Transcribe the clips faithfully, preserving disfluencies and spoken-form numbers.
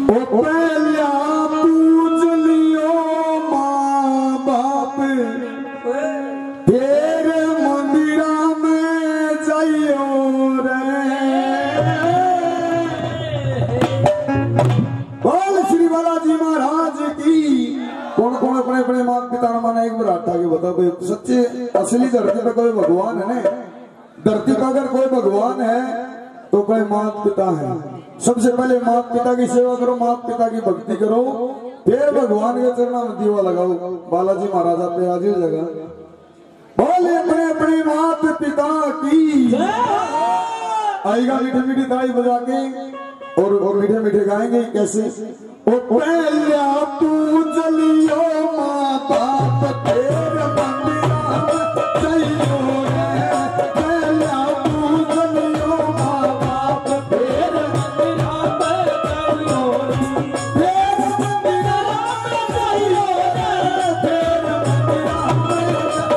पहला पूज लियो माँ बाप फिर मंदिरा में जाइयो रे। बोल श्री बालाजी महाराज की। कौन कौन अपने अपने माता पिता ने माना एक बार हाथ आगे बता भाई। सच्चे असली धरती पे कोई भगवान है ना। धरती पर अगर कोई भगवान है तो कोई माता पिता है। सबसे पहले माता पिता की सेवा करो, माता पिता की भक्ति करो, फिर भगवान के चरणों में दीवा लगाओ। बालाजी महाराज पे आज ही जगह बोले अपने अपने माता पिता की। आएगा मीठे मीठे ताली बजा के और और मीठे मीठे गाएंगे कैसे। ओ पहला पूज लियो माँ बाप फिर मंदिरा में जाइयो रे। पहला पूज लियो माँ बाप फिर मंदिरा में जाइयो रे। फिर मंदिरा में जाइयो रे। फिर मंदिरा में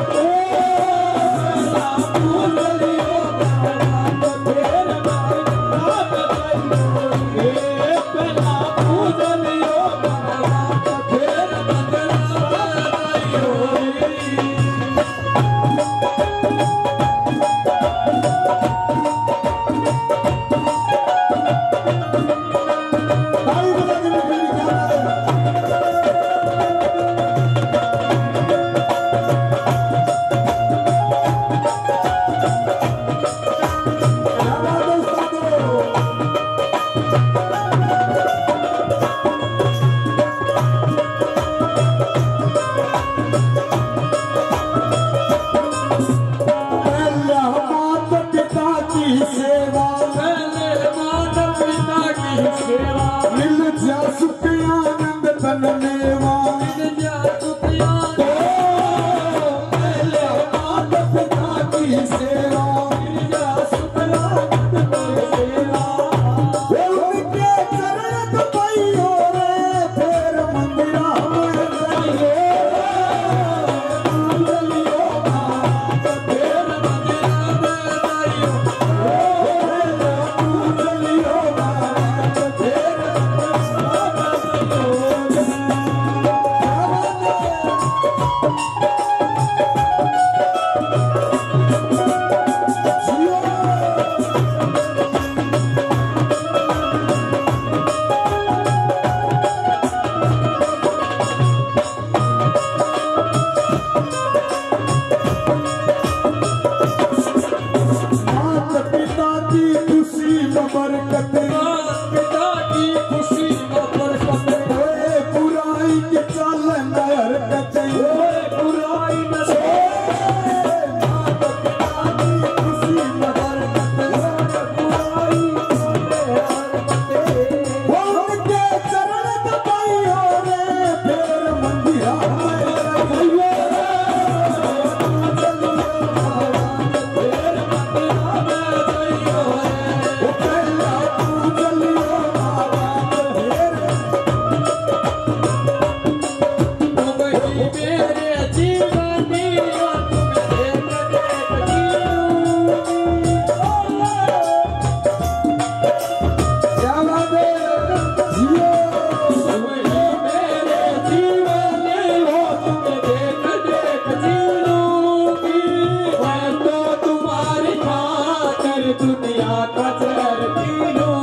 पूज लियो माँ बाप फिर मंदिरा में जाइयो रे। पहला पूज लियो माँ बाप फिर मंदिरा में जाइयो रे। ताली बजा के मीठी मीठी क्या बात है। क्या बात है उस्ताद। पहला माता पिता की सेवा, पहले माता पिता की सेवा, मिल जा सुख आनंद तन मेवा, मिल जा सुख आनंद। पहले माता पिता की सेवा, मिल जा सुख आनंद तन मेवा। उनके चरण पाइयो रे। फिर मंदिरा में जाइयो चलियो बाप फिर मंदिरा में जाइयो। चलियो बाप फिर माता पिता की खुशी में बरकत, पिता की खुशी में बरकत। ओए बुराई के चाल न हरकत, ओए बुराई न माता पिता की खुशी में बरकत, बुराई न हरकत। उनके चरण दबाइयो रे। फिर मंदिरा में जाइयो दुनिया का चर तीनों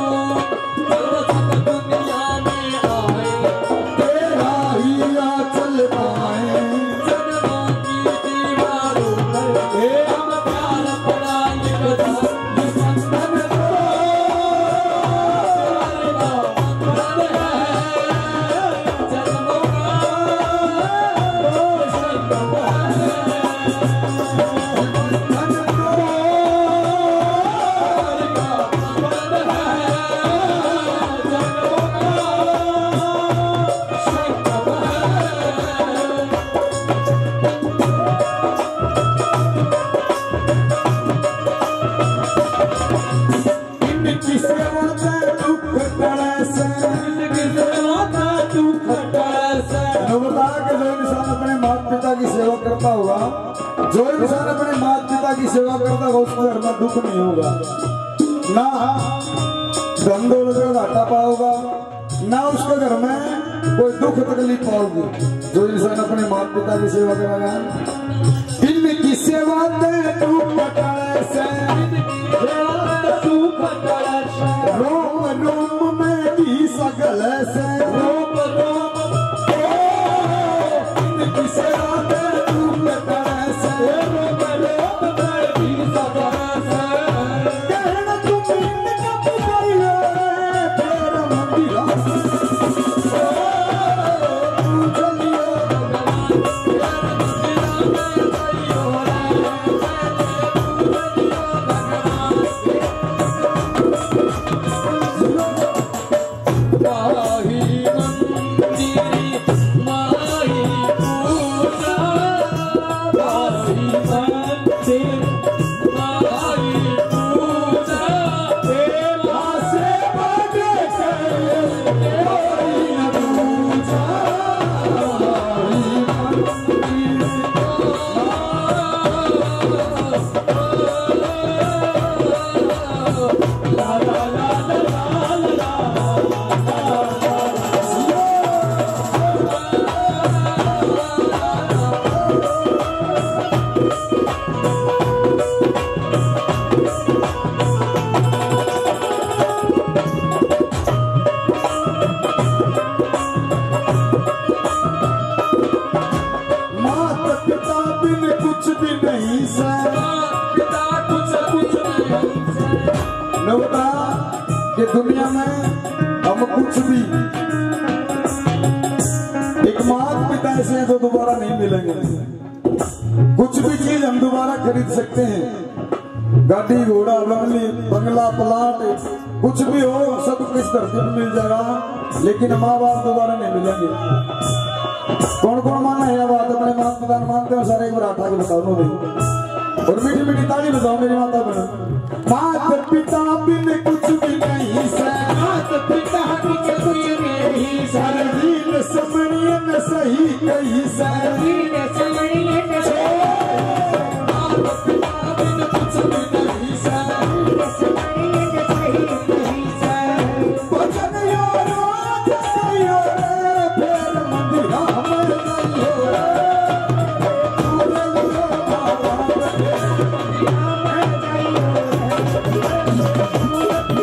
दुनिया में आए तेरा ही चल पाए। जन्मों की दीवारों पर हम प्यार पढ़ाई बता संतन जन्मों की सेवा करता होगा, जो इंसान अपने माता पिता की सेवा करता होगा उसको घर में दुख नहीं होगा, ना धन दौलत का घाटा पाओगा, ना उसके घर में कोई दुख तकलीफ पाओगे। जो इंसान अपने माता पिता की सेवा करेगा, इनकी सेवा दे तू पकड़ से, रोम रोम में भी सगल से, रोम रोम इनकी सेवा दे तू पकड़ से, रोम रोम में भी सगल से। कहना तुम इनका पुकारियो तेरा मंदिरा कि दुनिया में हम कुछ भी एक माता पिता ऐसे हैं जो दोबारा नहीं मिलेंगे। कुछ भी चीज हम दोबारा खरीद सकते हैं, गाड़ी घोड़ा बंगली बंगला प्लाट कुछ भी हो, सब किस धरती में मिल जाएगा, लेकिन माँ बाप दोबारा नहीं मिलेंगे। कौन कौन माना है बात? अपने माता पिता मानते हो सारे, एक बार उठा के बताओ नहीं, और मीठी मीठी ताली बताओ मेरी माता बहन। माता पिता बिन कुछ भी नहीं सै, माता पिता बिन कुछ भी नहीं सै, दीन समणिय न सही कही सै, दीन समणिय न सही, माता पिता बिन कुछ भी नहीं सै, दीन समणिय न सही कही सै। भजन यारो जइयो रे फेर मंदिरा में जइयो रे, पूरे लो बाबा रे मंदिरा में जइयो रे।